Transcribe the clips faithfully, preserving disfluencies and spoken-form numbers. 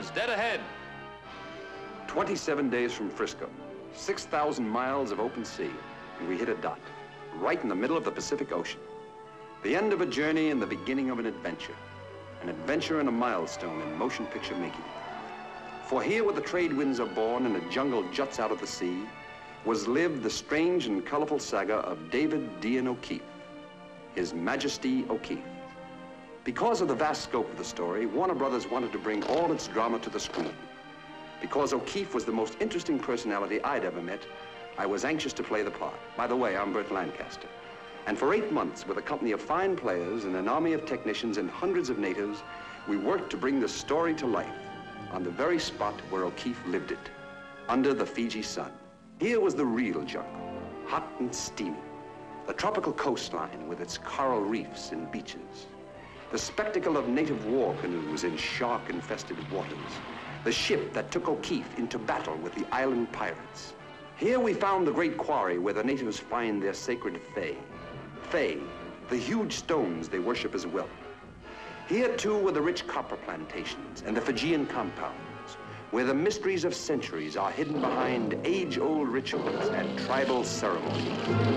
is dead ahead. twenty-seven days from Frisco, six thousand miles of open sea, and we hit a dot, right in the middle of the Pacific Ocean. The end of a journey and the beginning of an adventure. An adventure and a milestone in motion picture making. For here where the trade winds are born and a jungle juts out of the sea, was lived the strange and colorful saga of David Dean O'Keefe, His Majesty O'Keefe. Because of the vast scope of the story, Warner Brothers wanted to bring all its drama to the screen. Because O'Keefe was the most interesting personality I'd ever met, I was anxious to play the part. By the way, I'm Burt Lancaster. And for eight months, with a company of fine players and an army of technicians and hundreds of natives, we worked to bring the story to life on the very spot where O'Keefe lived it, under the Fiji sun. Here was the real jungle, hot and steamy. The tropical coastline with its coral reefs and beaches. The spectacle of native war canoes in shark-infested waters. The ship that took O'Keefe into battle with the island pirates. Here we found the great quarry where the natives find their sacred fae. Fae, the huge stones they worship as well. Here, too, were the rich copper plantations and the Fijian compounds, where the mysteries of centuries are hidden behind age-old rituals and tribal ceremonies.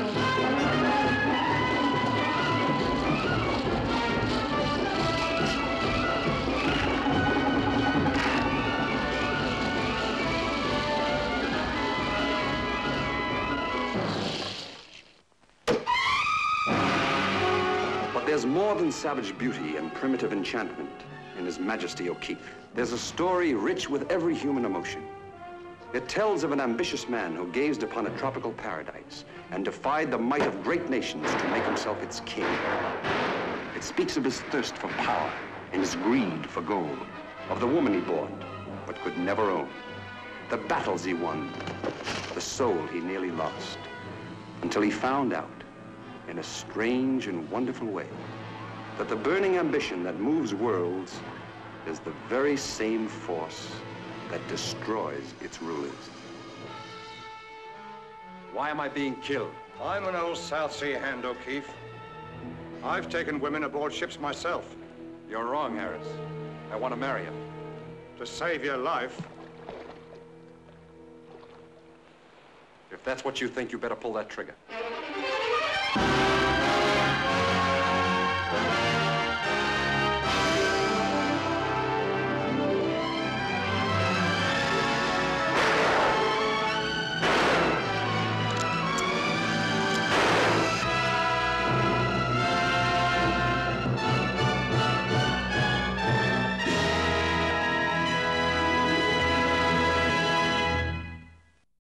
There's more than savage beauty and primitive enchantment in His Majesty O'Keefe. There's a story rich with every human emotion. It tells of an ambitious man who gazed upon a tropical paradise and defied the might of great nations to make himself its king. It speaks of his thirst for power and his greed for gold, of the woman he bought but could never own, the battles he won, the soul he nearly lost, until he found out in a strange and wonderful way that the burning ambition that moves worlds is the very same force that destroys its rulers. Why am I being killed? I'm an old South Sea hand, O'Keefe. I've taken women aboard ships myself. You're wrong, Harris. I want to marry you. To save your life. If that's what you think, you better pull that trigger.